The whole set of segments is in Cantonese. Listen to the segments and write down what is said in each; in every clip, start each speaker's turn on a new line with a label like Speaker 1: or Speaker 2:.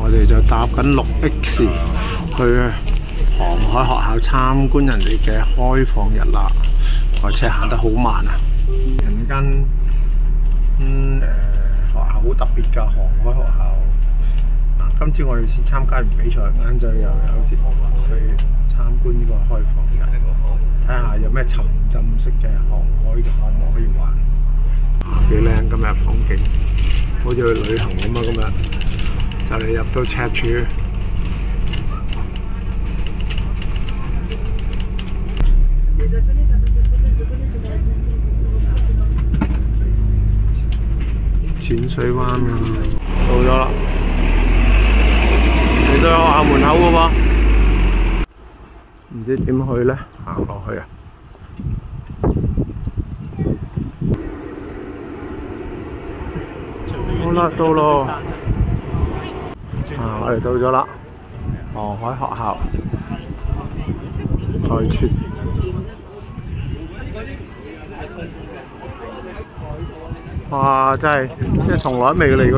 Speaker 1: 我哋就搭緊6X 去航海學校參觀人哋嘅開放日啦。個車行得好慢啊！人間學校好特別㗎，航海學校。今朝我哋先參加完比賽，晏晝又有節目去參觀呢個開放日，睇下有咩沉浸式嘅航海嘅項目可以玩。幾靚今日風景，好似去旅行咁啊！今日就嚟入到赤柱。淺水灣啊，到咗啦！嚟到學校門口嘅喎，唔知點去咧？行落去啊！好啦，到咯！我哋到咗啦，航海學校在村。哇！真係從來未嚟過。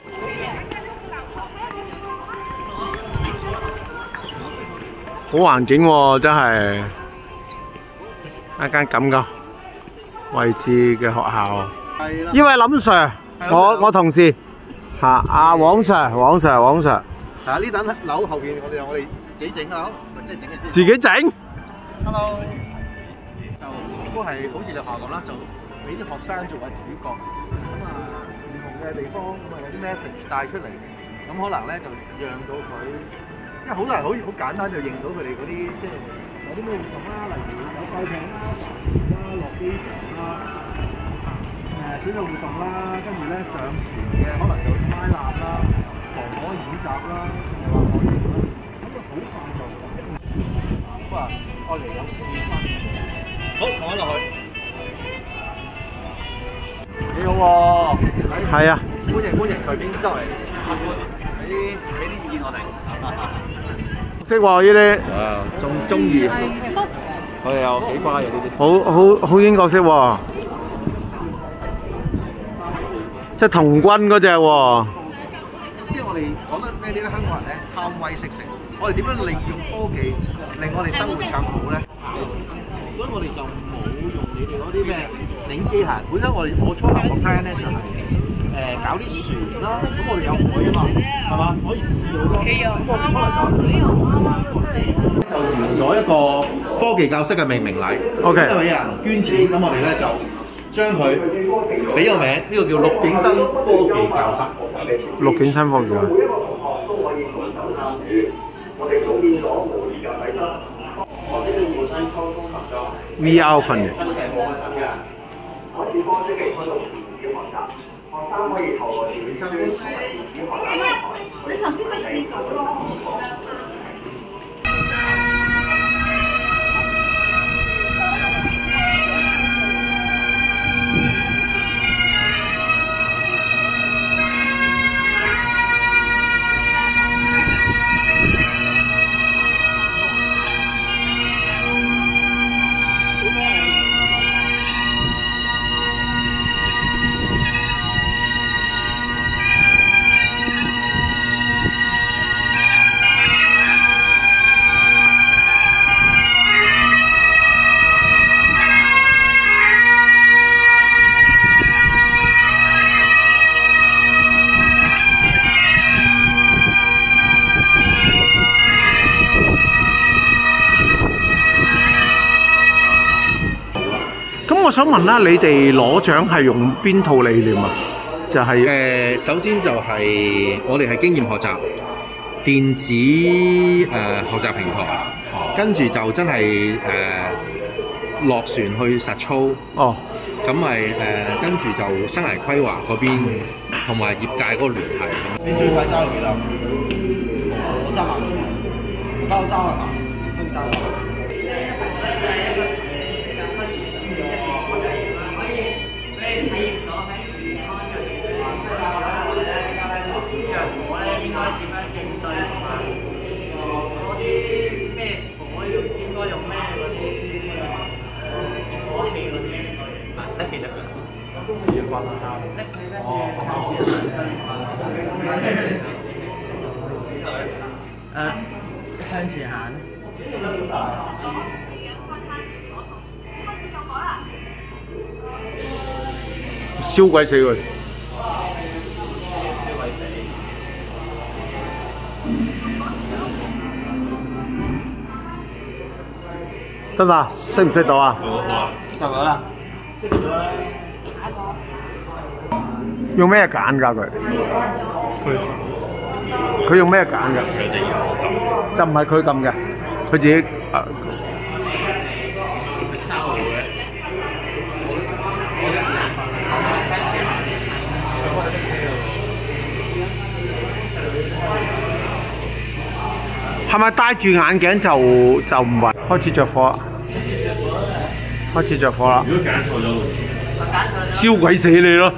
Speaker 1: 好環境喎，真係一間咁嘅位置嘅學校。呢位林 Sir， 我同事嚇，阿黃 Sir。係啊，呢棟樓後邊我哋自己整嘅樓，咪即係整嘅先。自己整 ？Hello， 就都係好似你學校咁啦，就俾啲學生做下主角。咁啊，唔同嘅地方咁啊有啲 message 帶出嚟，咁可能咧就讓到佢。因為好多人好簡單就認到佢哋嗰啲即係有啲咩活動啦，例如有賽艇啦、啦、落機場啦、水上活動啦，跟住咧上船嘅可能就拉纜啦、防火演習啦，又話可以啦，咁啊好快就好啊！我嚟咁翻，好講落去，幾好喎！係啊，歡迎隨便周圍參觀，俾啲意見我哋。識喎呢啲，仲中意，佢又幾乖嘅呢啲，好英國式喎，即係童軍嗰隻喎。即係我哋講得咩啲咧？香港人咧貪威識食，我哋點樣利用科技令我哋生活更好咧？所以我哋就冇用你哋嗰啲咩整機械。本身我初頭個 plan 咧就係。搞啲船啦，咁我哋有海啊嘛，係嘛？可以試好多。咁我哋出嚟就完咗一個科技教室嘅命名禮。OK。因為有人捐錢，咁我哋咧就將佢俾個名，呢個叫陸景生科技教室。陸景生科技教室。VR 訓練。學生可以透過電子參觀同埋電子學習。你頭先咪試咗咯？我想問啦，你哋攞獎係用邊套理念啊？就係首先就係我哋係經驗學習電子學習平台，跟住就真係落船去實操。哦，咁咪跟住就生涯規劃嗰邊同埋業界嗰個聯繫。你最快揸幾耐？我揸慢啲，我揸啊，都揸。
Speaker 2: 向前行。
Speaker 1: 燒鬼死佢！得嘛？識唔識到啊？
Speaker 2: 得咗啦。識咗啦。
Speaker 1: 用咩揀㗎佢？佢用咩揀㗎？就唔係佢撳嘅，佢自己
Speaker 2: 抄嘅。
Speaker 1: 係咪戴住眼鏡就唔暈？開始着火啦！開始着火啦！如果揀錯咗，燒鬼死你咯！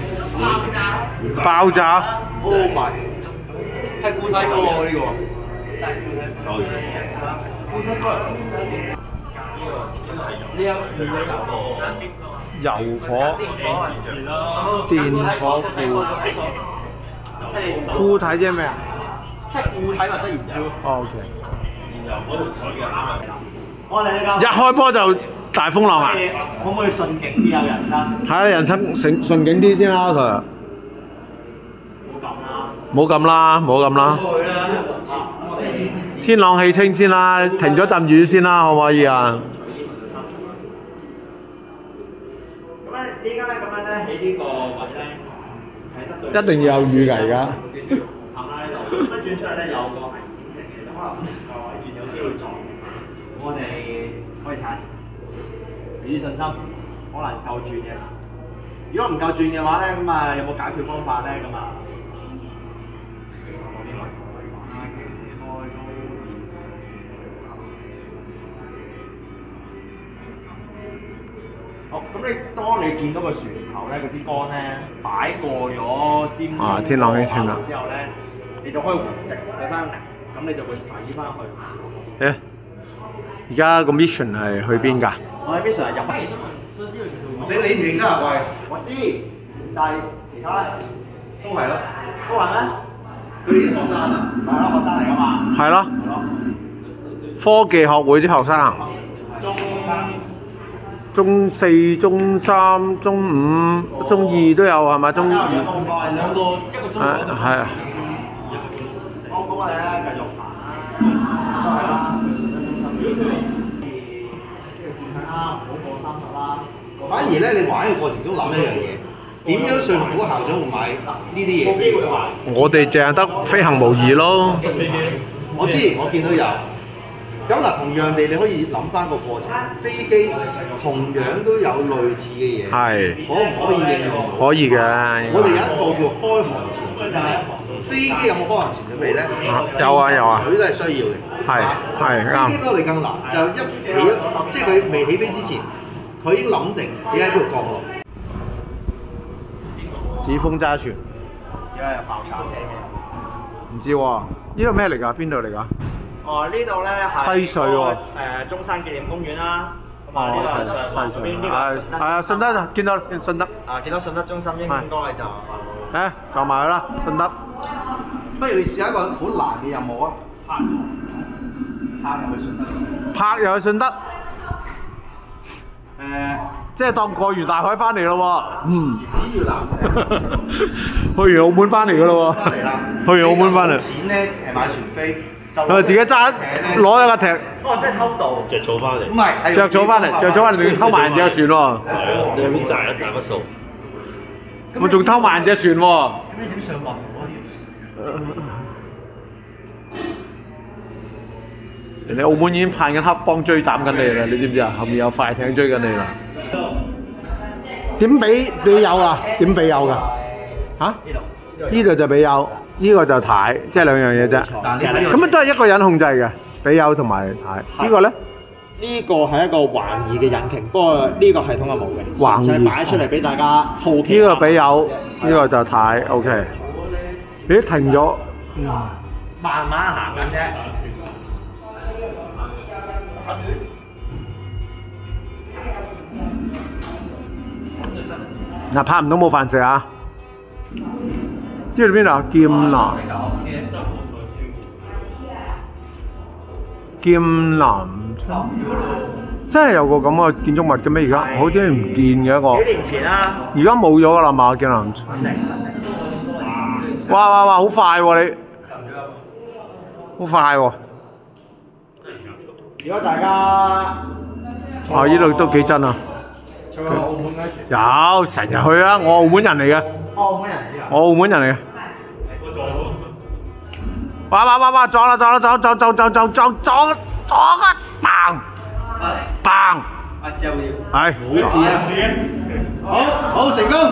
Speaker 1: 爆炸！Oh my！ 係固體火喎呢個。油火、電火固體即係咩啊？
Speaker 2: 即係固體或者燃燒。
Speaker 1: 哦 ，OK。一開波就大風浪啊！
Speaker 2: 可唔可以順景啲有人生？
Speaker 1: 睇下人生順景啲先啦，佢。冇咁啦，冇咁啦。天朗氣清先啦，停咗陣雨先啦，可唔可以啊？
Speaker 2: 咁咧，依家咧咁樣咧喺呢個位咧，係得對。
Speaker 1: 一定要有雨㗎而家。
Speaker 2: 行啦呢度，咁轉出嚟咧有個危險性嘅，咁可能個位轉有機會撞。我哋可以睇，俾啲信心，可能夠轉嘅。如果唔夠轉嘅話咧，咁啊有冇解決方法咧？咁啊？好，咁當你見到個船頭咧，嗰支竿咧擺過咗尖
Speaker 1: 天朗氣清啦
Speaker 2: 之後咧，你就可以回直睇翻，咁你就會洗翻去。
Speaker 1: 而家個 mission 係去邊㗎？
Speaker 2: 我喺 mission 入翻。
Speaker 3: 你唔認得啊？喂，
Speaker 2: 我知，但係其他咧
Speaker 3: 都係咯，
Speaker 2: 都係咩？
Speaker 3: 佢哋啲學生啊，
Speaker 2: 係咯，學生嚟㗎嘛。
Speaker 1: 係咯，科技學會啲學生。中4、中3、中5、中2都有係咪？中2
Speaker 2: 兩個一個鐘頭。
Speaker 1: 係啊。
Speaker 2: 好，咁我哋咧繼續行。轉向啦，唔好過30啦。
Speaker 3: 反而咧，你玩嘅過程中諗一樣嘢，點樣說服到校長會買呢啲嘢？
Speaker 1: 我哋淨係得飛行模擬咯。
Speaker 3: 我知，我見到有。咁嗱，同樣地，你可以諗翻個過程，飛機同樣都有類似嘅嘢，
Speaker 1: 係。
Speaker 3: 可唔可以應用？
Speaker 1: 可以嘅。
Speaker 3: 我哋有一個叫開航前準備，飛機有冇開航前準備咧？
Speaker 1: 有啊有啊。
Speaker 3: 水都係需要嘅。
Speaker 1: 係啱。
Speaker 3: 飛機比我哋更難，就一起，即係佢未起飛之前，佢已經諗定自己喺邊度降落。
Speaker 1: 指風揸船。
Speaker 2: 而家有爆炸聲嘅。
Speaker 1: 唔知喎，呢度咩嚟㗎？邊度嚟㗎？
Speaker 2: 哦，呢度咧係
Speaker 1: 西隧喎。
Speaker 2: 中山紀念公園啦。咁啊，呢個係上環嗰邊，呢個
Speaker 1: 係啊，順德見到順德。
Speaker 2: 啊，見到順德中心應該就。
Speaker 1: 撞埋佢啦，順德。
Speaker 3: 不如你試下一個好難嘅任務啊！拍入去順德。
Speaker 1: 拍入去順德。即係當過完大海翻嚟咯喎。
Speaker 3: 只要難。
Speaker 1: 去完澳門翻嚟㗎咯喎。
Speaker 3: 翻嚟啦。
Speaker 1: 去完澳門翻嚟。
Speaker 3: 錢咧係買船飛。
Speaker 1: 佢自己揸攞一個艇。
Speaker 2: 哦，真係偷渡。
Speaker 4: 着草翻嚟。
Speaker 3: 唔係，
Speaker 1: 着草翻嚟，着草翻嚟仲要偷埋人隻船喎。
Speaker 4: 係啊，你有冇賺一大筆數？
Speaker 1: 我仲偷埋人隻船喎。咁
Speaker 2: 你點上岸？
Speaker 1: 人哋澳門已經派緊黑幫追斬緊你啦，你知唔知啊？後面有快艇追緊你啦。點俾油啊？點俾油㗎？嚇？呢度就俾油，呢個就軚，即係兩樣嘢啫。咁啊都係一個人控制嘅，俾油同埋軚。呢個咧？
Speaker 2: 呢個係一個橫移嘅引擎，不過呢個系統係冇嘅。
Speaker 1: 橫移
Speaker 2: 擺出嚟俾大家好奇。
Speaker 1: 呢個俾油，呢個就軚。OK。咦？停咗。
Speaker 2: 慢慢行緊啫。
Speaker 1: 嗱，拍唔到冇飯食啊！呢度邊度啊？劍南。 劍南，真係有個咁嘅建築物嘅咩？而家好似唔見嘅一個。
Speaker 2: 幾年前啦，
Speaker 1: 而家冇咗㗎啦嘛，劍南。
Speaker 2: 肯定。
Speaker 1: 哇！好快喎你，好快喎！
Speaker 2: 如果大家
Speaker 1: 啊，呢度都幾真啊！
Speaker 2: 去過澳門嗰時，
Speaker 1: 有成日去啊！我澳門人嚟嘅，
Speaker 2: 澳門人嚟㗎。
Speaker 1: 我澳門人嚟嘅。哇！撞啦！砰！砰！
Speaker 2: 阿少爺，
Speaker 1: 係。
Speaker 3: 冇事啊！好成功。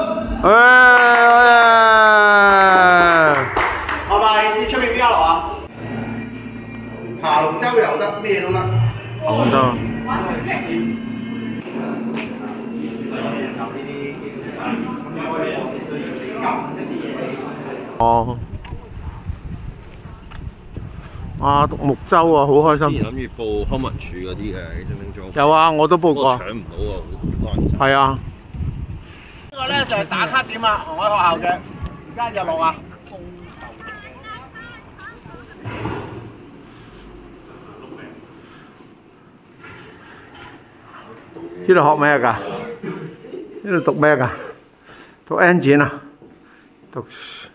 Speaker 2: 係咪試出面邊一路啊？
Speaker 3: 爬龍舟又得，咩都得。
Speaker 1: 好得。哦。啊！獨木舟啊，好開心。
Speaker 4: 之前諗住報康文署嗰啲嘅申請裝，
Speaker 1: 有啊，我都報過。
Speaker 4: 搶唔到啊，好多人爭。
Speaker 1: 係啊。呢個咧就係打卡點啦，紅海學校嘅。而家日落啊。呢度學咩㗎？呢度讀咩㗎？讀 engine 啊？讀。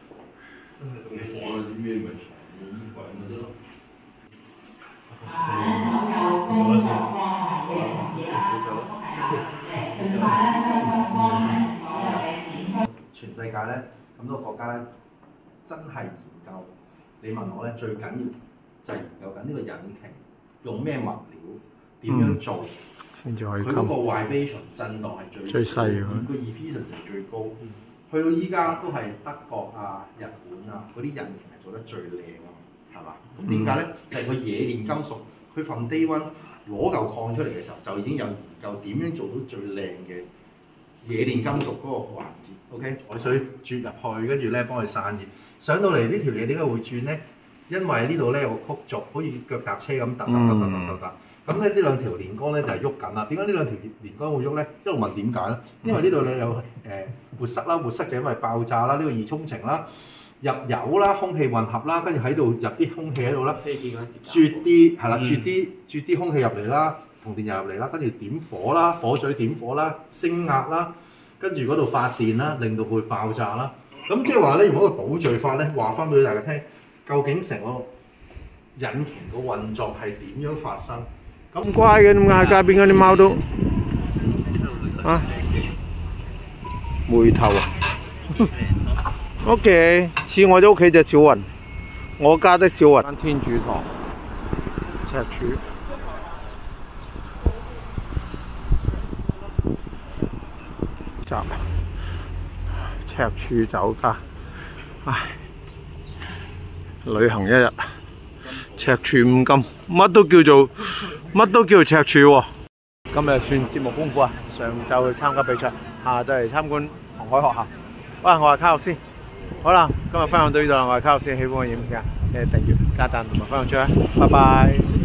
Speaker 3: 全世界咧咁多國家咧，真係研究。你問我咧，最緊要就係研究緊呢個引擎用咩物料，點樣做，
Speaker 1: 先至可以
Speaker 3: 佢嗰個 vibration 震盪係最細嘅，個 efficiency 係最高。去到依家都係德國啊、日本啊嗰啲引擎係做得最靚啊嘛，係嘛？咁點解咧？就係佢冶煉金屬，佢 from day one 攞嚿礦出嚟嘅時候，就已經有研究點樣做到最靚嘅冶煉金屬嗰個環節。OK， 海水轉入去，跟住咧幫佢散熱。上到嚟呢條嘢點解會轉咧？因為呢度咧有個曲軸，好似腳踏車咁突。咁咧呢兩條連桿咧就係喐緊啦。點解呢兩條連桿會喐咧？一路問點解咧？因為呢度咧有活塞啦，活塞就因為爆炸啦，呢個二沖程啦，入油啦，空氣混合啦，跟住喺度入啲空氣喺度啦，啜啲係啦，啜啲空氣入嚟啦，同電油入嚟啦，跟住點火啦，火嘴點火啦，升壓啦，跟住嗰度發電啦，令到佢爆炸啦。咁即係話咧，用一個倒敘法咧，話翻俾大家聽，究竟成個引擎個運作係點樣發生？
Speaker 1: 咁乖嘅，點解喺街邊嗰啲貓都啊梅頭啊？OK， 似我哋屋企隻小雲，我家的小雲。天主堂，赤柱。站赤柱酒家，唉，旅行一日，赤柱五金，乜都叫赤柱喎。今日算節目豐富啊！上晝去參加比賽，下晝嚟參觀紅海學校。喂，我係卡洛斯。好啦，今日分享到呢度啦，我係卡洛斯，喜歡我影片嘅，訂閱、加讚同埋分享出去，拜拜。